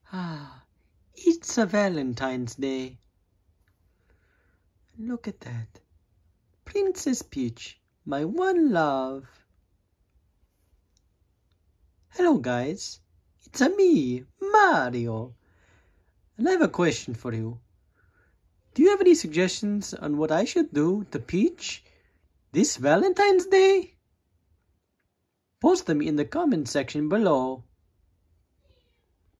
Ah, it's a Valentine's Day. Look at that. Princess Peach, my one love. Hello guys, it's me, Mario. And I have a question for you. Do you have any suggestions on what I should do to Peach this Valentine's Day? Post them in the comment section below.